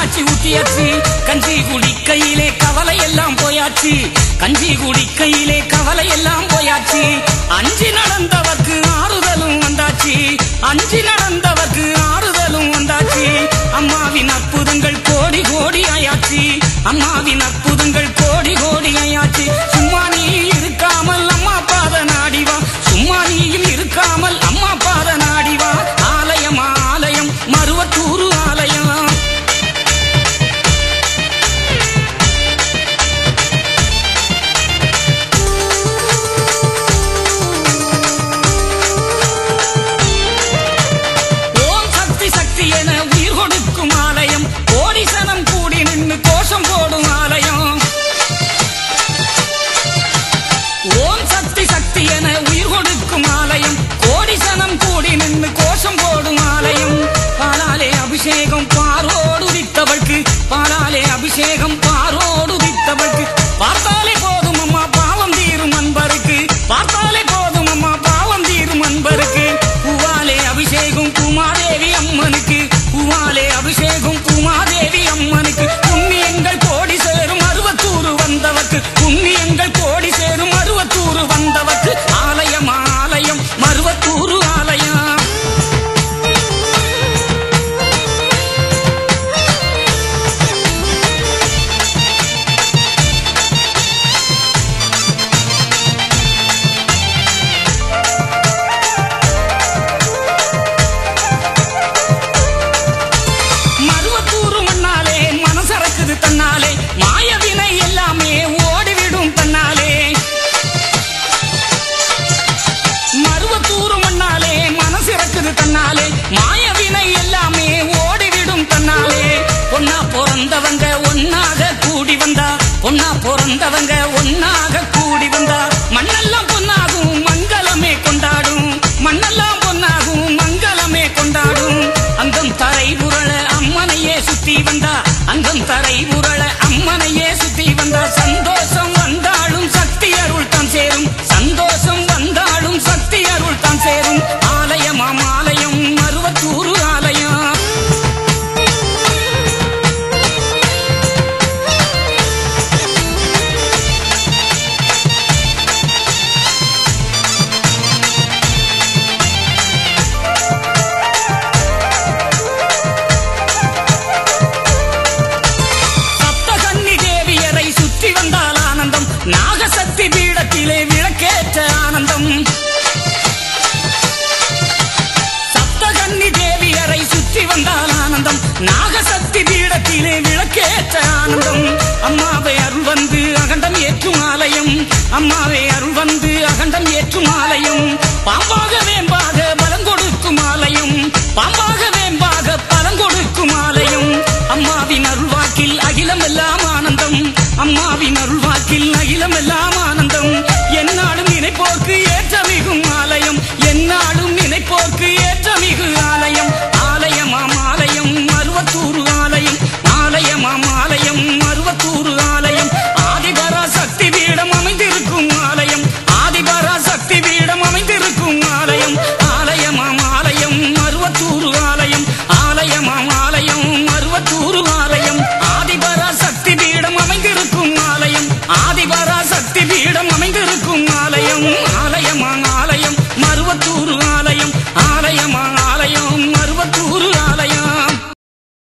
காய்ச்சி ஊத்தியாச்சு கஞ்சி குடிக்கையிலே கவலை எல்லாம் போயாச்சு கஞ்சி குடிக்கையிலே கவலை எல்லாம் போயாச்சு அஞ்சி நடந்தவர்க்கு ஆறுதலும் வந்தாச்சு அஞ்சி நடந்தவர்க்கு ஆறுதலும் வந்தாச்சு அம்மாவின் அற்புதங்கள் கோடி கோடி ஆயாச்சு அம்மாவின் அற்புதங்கள் கோடி கோடி ஆயாச்சு சும்மா நீ இருக்காமல் அம்மா பாத நாடிவா சும்மா நீயும் இருக்காமல் அம்மா பாத நாடிவா ஆலயம் ஆலயம் மருவத்தூர் ஆலயம் ஓம் சக்தி சக்தி என உயிர் கொடுக்கும் ஆலயம் கோடி சனம் கூடி நின்று கோஷம் போடும் ஆலயம் ஓம் சக்தி சக்தி என உயிர் கொடுக்கும் ஆலயம் கோடி சனம் கூடி நின்று கோஷம் போடும் ஆலயம் பாலாலே அபிஷேகம் பாரோடு வித்தவൾക്ക് பாலாலே அபிஷேகம் பாரோடு வித்தவൾക്ക് பார்த்தாலே போதும் அம்மா பாவம் தீரும் அன்பருக்கு பார்த்தாலே போதும் அம்மா பாவம் தீரும் அன்பருக்கு பூவாலே அபிஷேகம் பூமாதேவி அம்மனுக்கு பூவாலே அபிஷேகம் பூமாதேவி அம்மனுக்கு புண்ணியங்கள் கோடி சேரும் மருவத்தூர் வந்தவர்க்கு புண்ணியங்கள் கோடி சேரும் மருவத்தூர் வந்தவர்க்கு ஆலயம் ஆலயம் மருவத்தூர் ஆலயம் மருவத்தூர் மண்ணாலே மனசறக்குது தன்னாலே மாயவினை எல்லாமே ஓடிவிடும் தன்னாலே மருவத்தூர் மண்ணாலே மனசிறக்குது தன்னாலே மாயவினை எல்லாமே ஓடிவிடும் தன்னாலே பொன்னா பிறந்தவங்க ஒன்னாக கூடி வந்தா பொன்னா பிறந்தவங்க ஒன்னாக கூடி வந்தா மண்ணெல்லாம் பொன்னாகும் மங்களமே கொண்டாடும் மண்ணெல்லாம் பொன்னாகும் மங்களமே கொண்டாடும் அங்கம் தரை புரள அம்மனையே சுத்தி வந்தா அங்கம் தரை புரள அம்மனையே சுத்தி வந்தா சந்தோஷம் வந்தாலும் சக்தி அருள் தான் சேரும் சந்தோஷம் வந்தாலும் சக்தி அருள் தான் சேரும் ஆலயமாம் ஆலயம் மருவத்தூர் ஆலயம் சப்தகன்னி தேவியரை சுற்றி வந்தால் ஆனந்தம் நாகசக்தி பீடத்திலே விளக்கேற்ற ஆனந்தம் சப்தகன்னி தேவியரை சுற்றி வந்தால் ஆனந்தம் நாகசக்தி பீடத்திலே விளக்கேற்ற ஆனந்தம் அம்மாவை அருள் வந்து அகண்டம் ஏற்றும் ஆலயம் அம்மாவை அருள் வந்து அகண்டம் ஏற்றும் ஆலயம் பாம்பாக வேம்பாக பலம் கொடுக்கும் ஆலயம் பாம்பாக வேம்பாக பலம் கொடுக்கும் ஆலயம் அம்மாவின் அருள்வாக்கில் அகிலம் எல்லாம் ஆனந்தம் அம்மாவின் அருள்